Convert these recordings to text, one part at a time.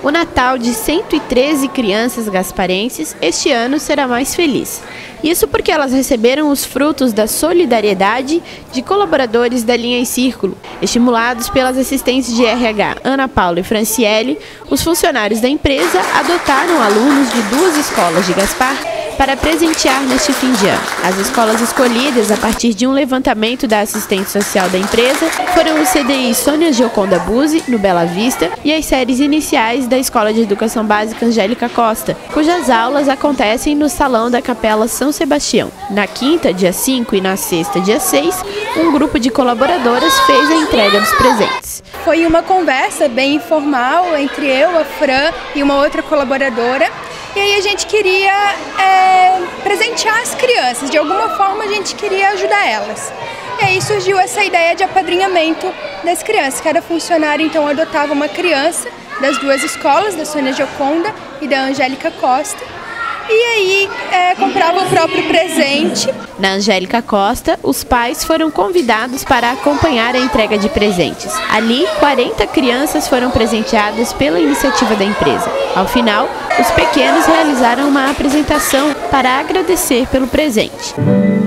O Natal de 113 crianças gasparenses este ano será mais feliz. Isso porque elas receberam os frutos da solidariedade de colaboradores da linha em Círculo. Estimulados pelas assistentes de RH Ana Paula e Franciele, os funcionários da empresa adotaram alunos de 2 escolas de Gaspar para presentear neste fim de ano. As escolas escolhidas a partir de um levantamento da assistente social da empresa foram o CDI Sônia Gioconda Buzzi, no Bela Vista, e as séries iniciais da Escola de Educação Básica Angélica Costa, cujas aulas acontecem no Salão da Capela São Sebastião. Na quinta, dia 5, e na sexta, dia 6, um grupo de colaboradoras fez a entrega dos presentes. Foi uma conversa bem informal entre eu, a Fran e uma outra colaboradora. E aí a gente queria presentear as crianças, de alguma forma a gente queria ajudar elas. E aí surgiu essa ideia de apadrinhamento das crianças. Cada funcionário então adotava uma criança das 2 escolas, da Sônia Gioconda e da Angélica Costa. E aí comprava o próprio presente. Na Angélica Costa, os pais foram convidados para acompanhar a entrega de presentes. Ali, 40 crianças foram presenteadas pela iniciativa da empresa. Ao final, os pequenos realizaram uma apresentação para agradecer pelo presente.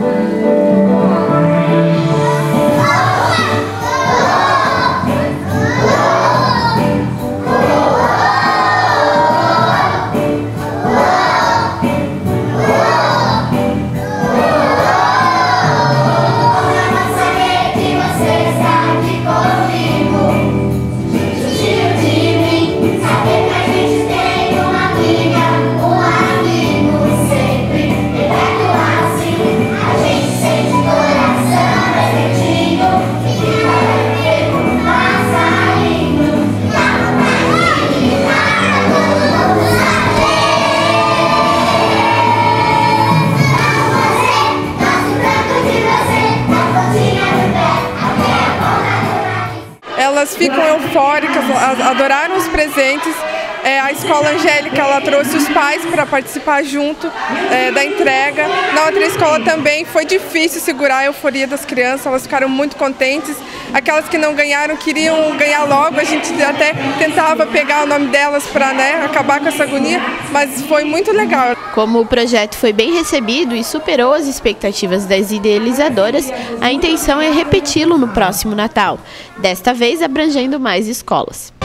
Elas ficam eufóricas, adoraram os presentes. A escola Angélica, ela trouxe os pais para participar junto da entrega. Na outra escola também foi difícil segurar a euforia das crianças, elas ficaram muito contentes. Aquelas que não ganharam queriam ganhar logo, a gente até tentava pegar o nome delas para acabar com essa agonia, mas foi muito legal. Como o projeto foi bem recebido e superou as expectativas das idealizadoras, a intenção é repeti-lo no próximo Natal, desta vez abrangendo mais escolas.